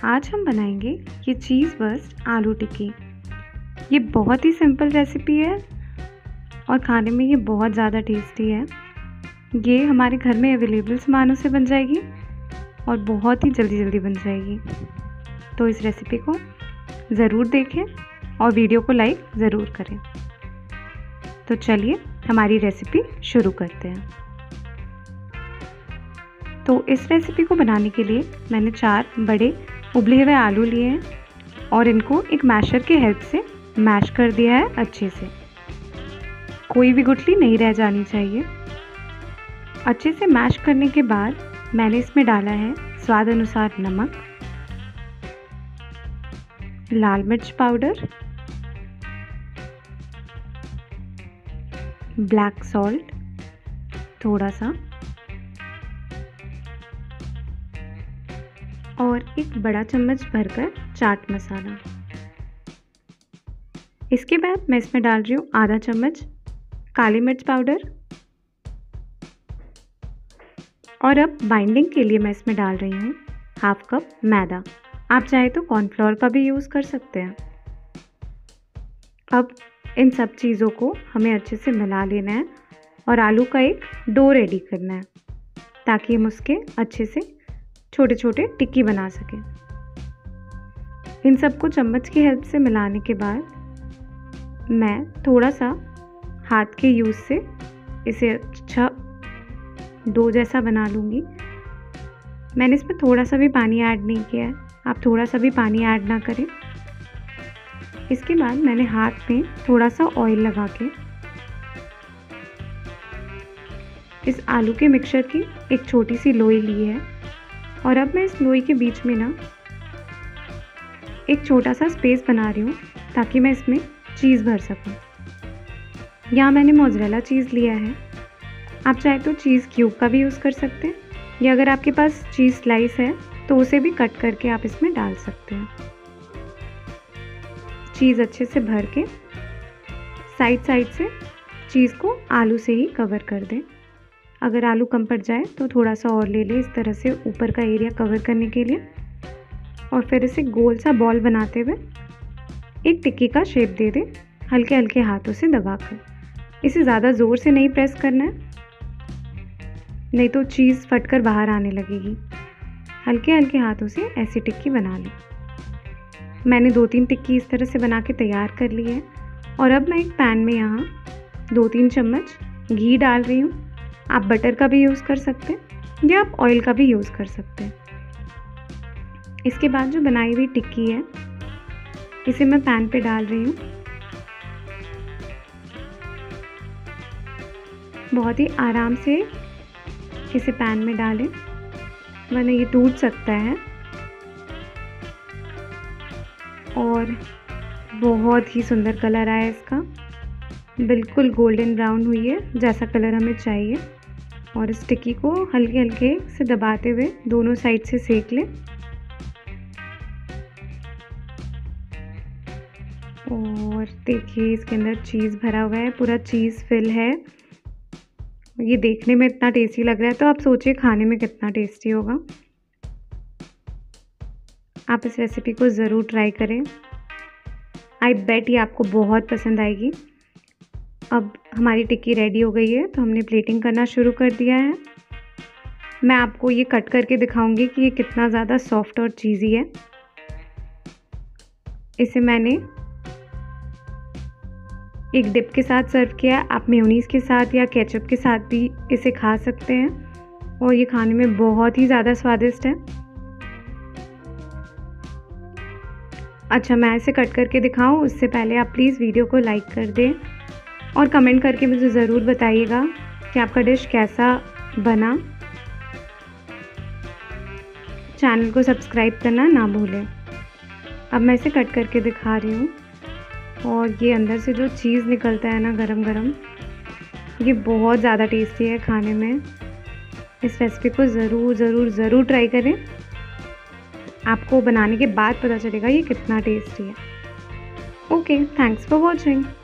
आज हम बनाएंगे ये चीज़ बर्स्ट आलू टिक्की। ये बहुत ही सिंपल रेसिपी है और खाने में ये बहुत ज़्यादा टेस्टी है। ये हमारे घर में अवेलेबल सामानों से बन जाएगी और बहुत ही जल्दी बन जाएगी। तो इस रेसिपी को ज़रूर देखें और वीडियो को लाइक ज़रूर करें। तो चलिए हमारी रेसिपी शुरू करते हैं। तो इस रेसिपी को बनाने के लिए मैंने 4 बड़े उबले हुए आलू लिए हैं और इनको एक मैशर की हेल्प से मैश कर दिया है अच्छे से। कोई भी गुठली नहीं रह जानी चाहिए। अच्छे से मैश करने के बाद मैंने इसमें डाला है स्वाद अनुसार नमक, लाल मिर्च पाउडर, ब्लैक सॉल्ट थोड़ा सा और एक बड़ा चम्मच भरकर चाट मसाला। इसके बाद मैं इसमें डाल रही हूँ आधा चम्मच काली मिर्च पाउडर और अब बाइंडिंग के लिए मैं इसमें डाल रही हूँ हाफ कप मैदा। आप चाहे तो कॉर्नफ्लोर का भी यूज़ कर सकते हैं। अब इन सब चीज़ों को हमें अच्छे से मिला लेना है और आलू का एक डो रेडी करना है ताकि हम उसके अच्छे से छोटे छोटे टिक्की बना सकें। इन सबको चम्मच की हेल्प से मिलाने के बाद मैं थोड़ा सा हाथ के यूज़ से इसे अच्छा डो जैसा बना लूँगी। मैंने इसमें थोड़ा सा भी पानी ऐड नहीं किया है, आप थोड़ा सा भी पानी ऐड ना करें। इसके बाद मैंने हाथ में थोड़ा सा ऑयल लगा के इस आलू के मिक्सचर की एक छोटी सी लोई ली है और अब मैं इस लोई के बीच में ना एक छोटा सा स्पेस बना रही हूँ ताकि मैं इसमें चीज़ भर सकूँ। यहाँ मैंने मोज़रेला चीज़ लिया है। आप चाहे तो चीज़ क्यूब का भी यूज़ कर सकते हैं या अगर आपके पास चीज़ स्लाइस है तो उसे भी कट करके आप इसमें डाल सकते हैं। चीज़ अच्छे से भर के साइड से चीज़ को आलू से ही कवर कर दें। अगर आलू कम पड़ जाए तो थोड़ा सा और ले लें, इस तरह से ऊपर का एरिया कवर करने के लिए। और फिर इसे गोल सा बॉल बनाते हुए एक टिक्की का शेप दे दें, हल्के हल्के हाथों से दबाकर। इसे ज़्यादा ज़ोर से नहीं प्रेस करना है, नहीं तो चीज़ फटकर बाहर आने लगेगी। हल्के हल्के हाथों से ऐसी टिक्की बना लें। मैंने 2-3 टिक्की इस तरह से बना के तैयार कर ली है और अब मैं एक पैन में यहाँ 2-3 चम्मच घी डाल रही हूँ। आप बटर का भी यूज़ कर सकते हैं या आप ऑयल का भी यूज़ कर सकते हैं। इसके बाद जो बनाई हुई टिक्की है इसे मैं पैन पे डाल रही हूँ। बहुत ही आराम से इसे पैन में डालें वरना ये टूट सकता है। और बहुत ही सुंदर कलर आया इसका, बिल्कुल गोल्डन ब्राउन हुई है जैसा कलर हमें चाहिए। और इस टिक्की को हल्के हल्के से दबाते हुए दोनों साइड से सेक लें। और देखिए इसके अंदर चीज़ भरा हुआ है, पूरा चीज़ फिल है। ये देखने में इतना टेस्टी लग रहा है तो आप सोचिए खाने में कितना टेस्टी होगा। आप इस रेसिपी को ज़रूर ट्राई करें। आई बेट ये आपको बहुत पसंद आएगी। अब हमारी टिक्की रेडी हो गई है तो हमने प्लेटिंग करना शुरू कर दिया है। मैं आपको ये कट करके दिखाऊंगी कि ये कितना ज़्यादा सॉफ्ट और चीज़ी है। इसे मैंने एक डिप के साथ सर्व किया। आप मेयोनीज़ के साथ या केचप के साथ भी इसे खा सकते हैं और ये खाने में बहुत ही ज़्यादा स्वादिष्ट है। अच्छा, मैं इसे कट करके दिखाऊं उससे पहले आप प्लीज़ वीडियो को लाइक कर दें और कमेंट करके मुझे ज़रूर बताइएगा कि आपका डिश कैसा बना। चैनल को सब्सक्राइब करना ना भूलें। अब मैं इसे कट करके दिखा रही हूँ और ये अंदर से जो चीज़ निकलता है ना गरम गरम, ये बहुत ज़्यादा टेस्टी है खाने में। इस रेसिपी को ज़रूर ट्राई करें। आपको बनाने के बाद पता चलेगा ये कितना टेस्टी है। Okay, thanks for watching.